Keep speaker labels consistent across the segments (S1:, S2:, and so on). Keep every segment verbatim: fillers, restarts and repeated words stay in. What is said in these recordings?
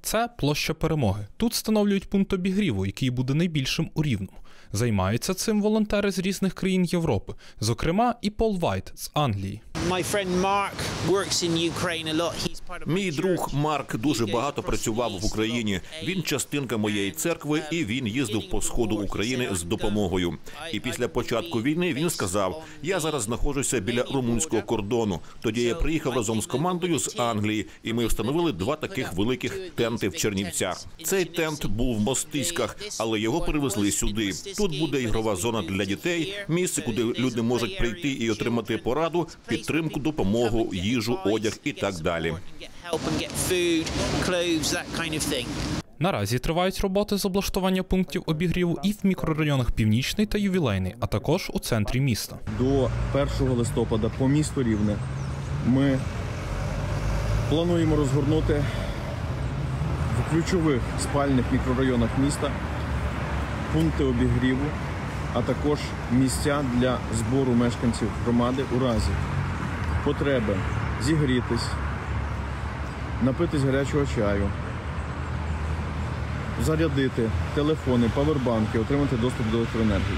S1: Це площа Перемоги. Тут встановлюють пункт обігріву, який буде найбільшим у Рівному. Займаються цим волонтери з різних країн Європи, зокрема і Пол Вайт з Англії.
S2: Мій друг Марк дуже багато працював в Україні. Він частинка моєї церкви, і він їздив по сходу України з допомогою. І після початку війни він сказав: «Я зараз знаходжуся біля румунського кордону». Тоді я приїхав разом з командою з Англії, і ми встановили два таких великих тенти в Чернівцях. Цей тент був в Мостиськах, але його перевезли сюди. Тут буде ігрова зона для дітей, місце, куди люди можуть прийти і отримати пораду, підтримку, допомогу, їжу, одяг і так далі.
S1: Наразі тривають роботи з облаштування пунктів обігріву і в мікрорайонах Північний та Ювілейний, а також у центрі міста.
S3: До першого листопада по місту Рівне ми плануємо розгорнути в ключових спальних мікрорайонах міста пункти обігріву, а також місця для збору мешканців громади у разі потреби зігрітись, напитись гарячого чаю, зарядити телефони, павербанки, отримати доступ до електроенергії.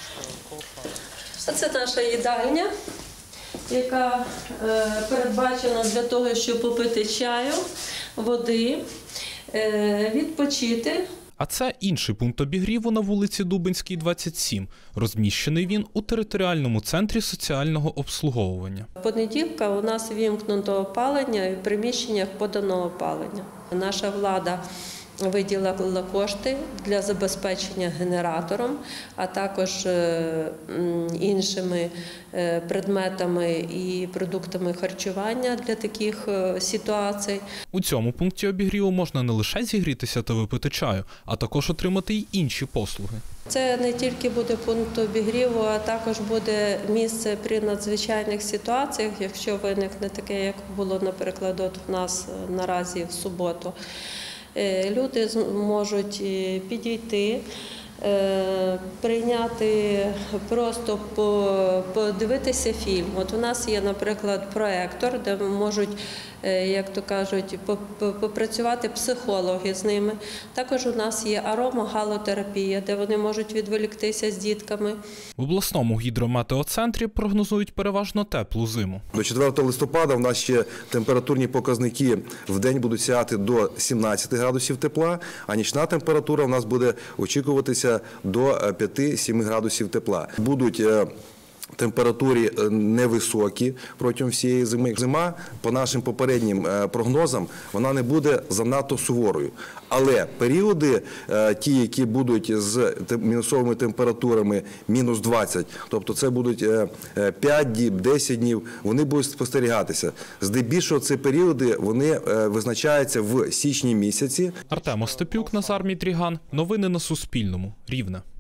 S4: Це наша їдальня, яка е, передбачена для того, щоб попити чаю, води, е, відпочити.
S1: А це інший пункт обігріву на вулиці Дубенській, двадцять сім. Розміщений він у територіальному центрі соціального обслуговування.
S4: Понеділка у нас вімкнуто опалення і в приміщеннях подано опалення. Наша влада виділила кошти для забезпечення генератором, а також іншими предметами і продуктами харчування для таких ситуацій.
S1: У цьому пункті обігріву можна не лише зігрітися та випити чаю, а також отримати й інші послуги.
S4: Це не тільки буде пункт обігріву, а також буде місце при надзвичайних ситуаціях, якщо виникне таке, як було, наприклад, от в нас наразі в суботу. Люди можуть підійти, прийняти, просто подивитися фільм. От у нас є, наприклад, проектор, де можуть, як то кажуть, попрацювати психологи з ними. Також у нас є аромагалотерапія, де вони можуть відволіктися з дітками.
S1: В обласному гідрометеоцентрі прогнозують переважно теплу зиму.
S5: До четвертого листопада в нас ще температурні показники в день будуть сягати до сімнадцяти градусів тепла, а нічна температура в нас буде очікуватися до п'яти-семи градусів тепла. Будуть температури невисокі протягом всієї зими. Зима, по нашим попереднім прогнозам, вона не буде занадто суворою. Але періоди, ті, які будуть з мінусовими температурами мінус двадцять, тобто це будуть п'ять діб, десять днів, вони будуть спостерігатися. Здебільшого ці періоди, вони визначаються в січні місяці.
S1: Артем Остапюк, Назар Мідріган. Новини на Суспільному. Рівне.